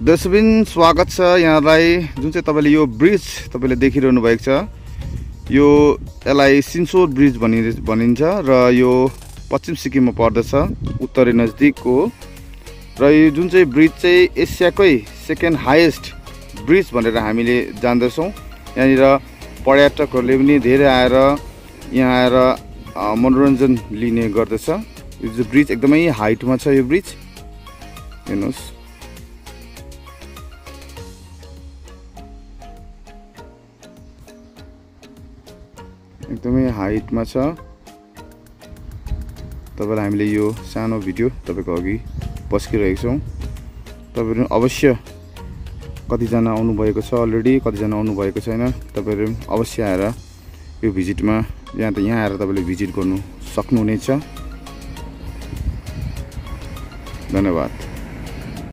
दर्शकबिन स्वागत छ यहाँलाई। जुन चाहिँ तपाईले यो ब्रिज तपाईले देखिरहनु भएको छ, यो यसलाई सिन्सोर ब्रिज भनिन्छ र यो पश्चिम सिक्किममा पर्दछ, उत्तरी नजिक हो। र यो जुन चाहिँ ब्रिज चाहिँ एसियाकै सेकेन्ड हाईएस्ट ब्रिज भनेर हामीले जान्दछौँ। यहाँनिर पर्यटकहरूले पनि धेरै आएर यहाँ आएर मनोरञ्जन लिने गर्दछ। यो ब्रिज एकदमै हाइटमा छ। यो ब्रिज हेर्नुहोस्, एकदमै हाइटमा छ। तपाईलाई हामीले यो सानो भिडियो तपाईको अघि पस्किरहेको छौँ। तपाईहरु अवश्य कतिजना आउनुभएको छ अलरेडी, कतिजना आउनुभएको छैन, तपाईहरु अवश्य आएर यो भिजिटमा यहाँ आएर तपाईले भिजिट गर्नु सक्नुहुनेछ। धन्यवाद।